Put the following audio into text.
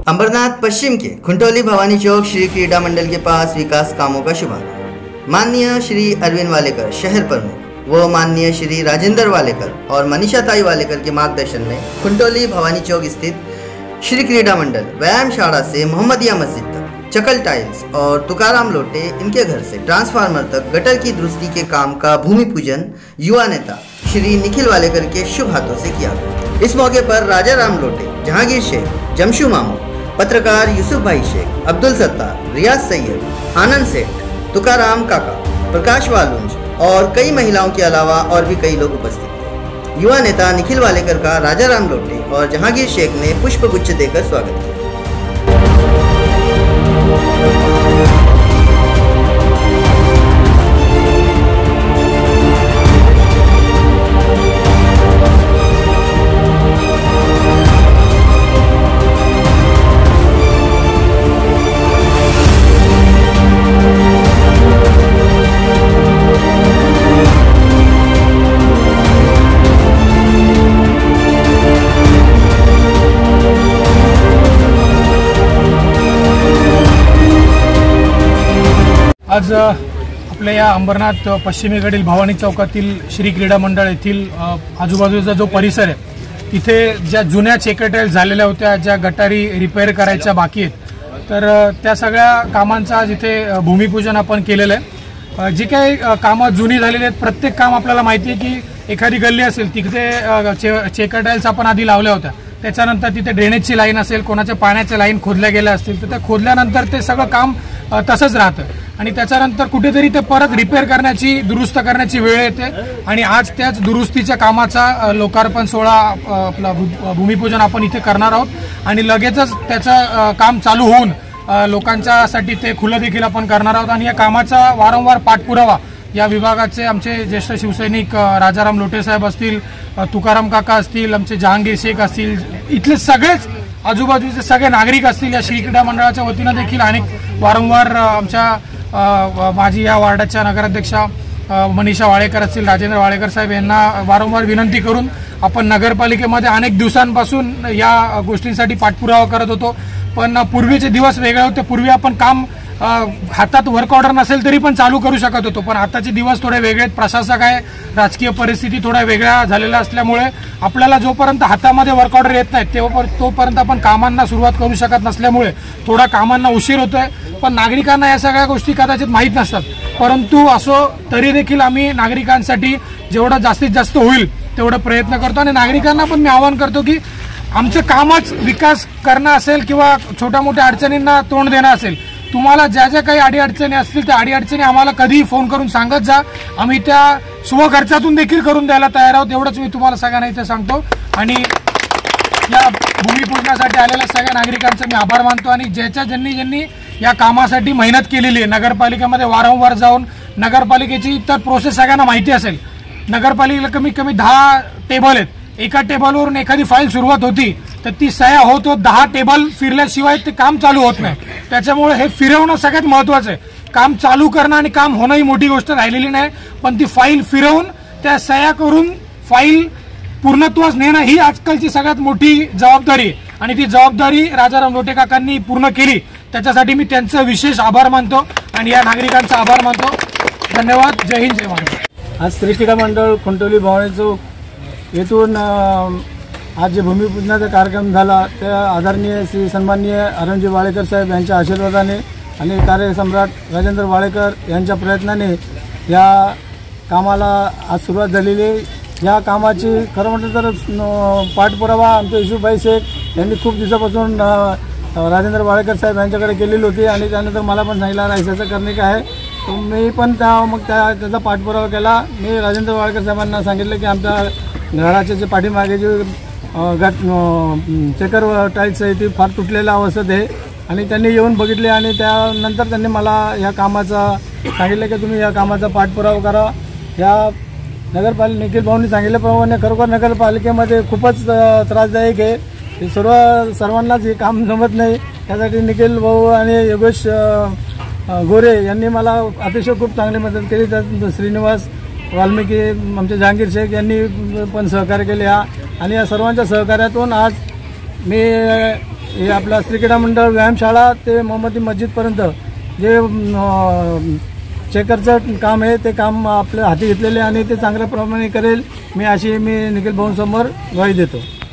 अंबरनाथ पश्चिम के खुंटोली भवानी चौक श्री क्रीड़ा मंडल के पास विकास कामों का शुभारंभ। माननीय श्री अरविंद वालेकर शहर प्रमुख व माननीय श्री राजेंद्र वालेकर और मनीषा ताई वालेकर के मार्गदर्शन में खुंटोली भवानी चौक स्थित श्री क्रीड़ा मंडल व्यायामशाला से मोहम्मदिया मस्जिद तक चकल टाइल्स और तुकाराम लोटे इनके घर से ट्रांसफार्मर तक गटर की दुरुस्ती के काम का भूमि पूजन युवा नेता श्री निखिल वालेकर के शुभ हाथों से किया गया। इस मौके पर राजा राम लोटे, जहांगीर शेख, जमशू मामू, पत्रकार यूसुफ भाई शेख, अब्दुल सत्तार, रियाज सैयद, आनंद सेठ, तुकाराम काका, प्रकाश वालुंज और कई महिलाओं के अलावा और भी कई लोग उपस्थित थे। युवा नेता निखिल वालेकर का राजा राम लोटे और जहांगीर शेख ने पुष्पगुच्छ देकर स्वागत किया। आज आपल्या या अंबरनाथ पश्चिमेकडील भवानी चौकातील श्री क्रीडा मंडळ येथील आजूबाजूचा जो परिसर आहे तिथे ज्या जुन्या चेकटाईल झालेल्या होत्या, ज्या गटारी रिपेअर करायच्या बाकी आहेत, तर त्या सगळ्या कामांचा आज इथे भूमिपूजन आपण केलेलं आहे। जी काही कामं जुनी झालेली आहेत, प्रत्येक काम आपल्याला माहिती आहे की एखादी गल्ली असेल तिथे चेकटाईल्स आपण आधी लावल्या होत्या, त्याच्यानंतर तिथे ड्रेनेजची लाईन असेल, कोणाच्या पाण्याच्या लाईन खोदल्या गेल्या असतील तर त्या खोदल्यानंतर ते सगळं काम तसंच राहतं आणि त्याच्यानंतर कुठेतरी ते परत रिपेअर करण्याची, दुरुस्त करण्याची वेळ येते आणि आज त्याच दुरुस्तीच्या कामाचा लोकार्पण सोहळा आपला भूमिपूजन आपण इथे करणार आहोत आणि लगेचच त्याचं काम चालू होऊन लोकांच्यासाठी ते खुलं देखील आपण करणार आहोत आणि या कामाचा वारंवार पाठपुरावा या विभागाचे आमचे ज्येष्ठ शिवसैनिक राजाराम लोटे साहेब असतील, तुकाराम काका असतील, आमचे जहांगीर शेख असतील, इथले सगळेच आजूबाजूचे सगळे नागरिक असतील, या श्री क्रीडा मंडळाच्या वतीनं देखील अनेक वारंवार आमच्या माझी या वार्डाच्या नगराध्यक्षा मनीषा वाळेकर असतील, राजेंद्र वाळेकर साहेब यांना वारंवार विनंती करून आपण नगरपालिकेमध्ये अनेक दिवसांपासून या गोष्टींसाठी पाठपुरावा करत होतो। पण पूर्वीचे दिवस वेगळे होते, पूर्वी आपण काम हातात वर्क ऑर्डर नसेल तरी पण चालू करू शकत होतो, पण आताचे दिवस थोडे वेगळे आहेत। प्रशासक आहे, राजकीय परिस्थिती थोड्या वेगळ्या झालेल्या असल्यामुळे आपल्याला जोपर्यंत हातामध्ये वर्क ऑर्डर येत नाही तोपर्यंत आपण कामांना सुरुवात करू शकत नसल्यामुळे थोडा कामांना उशीर होतोय। पण नागरिकांना या सगळ्या गोष्टी कदाचित माहीत नसतात, परंतु असो तरी देखील आम्ही नागरिकांसाठी जेवढं जास्तीत जास्त होईल तेवढं प्रयत्न करतो आणि नागरिकांना पण मी आवाहन करतो की आमचं कामच विकास करणं असेल किंवा छोट्या मोठ्या अडचणींना तोंड देणं असेल, तुम्हाला ज्या ज्या काही अडीअडचणी असतील त्या अडीअडचणी आम्हाला कधीही फोन करून सांगत जा, आम्ही त्या स्वखर्चातून देखील करून द्यायला तयार आहोत। एवढंच मी तुम्हाला सगळ्यांना इथे सांगतो आणि या भूमिपूजनासाठी आलेल्या सगळ्या नागरिकांचे मी आभार मानतो आणि ज्यांनी या कामासाठी मेहनत केलेली आहे, नगरपालिकेमध्ये वारंवार जाऊन नगरपालिकेची तर प्रोसेस सगळ्यांना माहिती असेल, नगरपालिकेला कमीत कमी 10 टेबल आहेत, एका टेबलवरून एखादी फाईल सुरुवात होती तर ती सह्या होत 10 टेबल फिरल्याशिवाय ते काम चालू होत नाही। त्याच्यामुळे हे फिरवणं सगळ्यात महत्त्वाचं आहे। काम चालू करणं आणि काम होणं ही मोठी गोष्ट राहिलेली नाही, पण ती फाईल फिरवून त्या सह्या करून फाईल पूर्णत्वास नेणं ही आजकालची सगळ्यात मोठी जबाबदारी आहे आणि ती जबाबदारी राजाराम लोटे काकांनी पूर्ण केली, त्याच्यासाठी मी त्यांचं विशेष आभार मानतो आणि या नागरिकांचा आभार मानतो। धन्यवाद। जय हिंद, जय महाराष्ट्र। आज श्री क्रीडा मंडळ खुंटोली भवानी चौक येथून आज जे भूमिपूजनाचा कार्यक्रम झाला त्या आदरणीय श्री सन्माननीय अरविंद वाळेकर साहेब यांच्या आशीर्वादाने आणि कार्यसम्राट राजेंद्र वाळेकर यांच्या प्रयत्नाने या कामाला आज सुरुवात झालेली आहे। या कामाची खरं म्हटलं तर पाठपुरावा आमचे यूसुफ भाई शेख यांनी खूप दिवसापासून राजेंद्र वाळेकर साहेब यांच्याकडे केलेली होती आणि त्यानंतर मला पण सांगितलं ऐसाचं करणे काय आहे, तर मी पण त्याचा पाठपुरावा केला। मी राजेंद्र वाळेकर साहेबांना सांगितलं की आमच्या घराच्या जे पाठीमागे जे चेकर टाईल्स आहे ती फार तुटलेल्या अवस्थेत आहे आणि त्यांनी येऊन बघितले आणि त्यानंतर त्यांनी मला या कामाचा सांगितलं की तुम्ही या कामाचा पाठपुरावा करा। या निखिल भाऊंनी सांगितल्याप्रमाणे खरोखर नगरपालिकेमध्ये खूपच त्रासदायक आहे, हे सर्वांनाच हे काम जमत नाही, त्यासाठी निखिल भाऊ आणि योगेश गोरे यांनी मला अतिशय खूप चांगली मदत केली। त्यात श्रीनिवास वाल्मिकी आमचे जहांगीर शेख यांनी पण सहकार्य केले आणि या सर्वांच्या सहकार्यातून आज मी हे आपला श्री क्रीडा मंडळ व्यायामशाळा ते मोहम्मदी मस्जिदपर्यंत जे चेकरचं काम आहे ते काम आपल्या हाती घेतलेले आणि ते चांगल्या प्रमाणे करेल मी निखिल भाऊंसमोर ग्वाही देतो.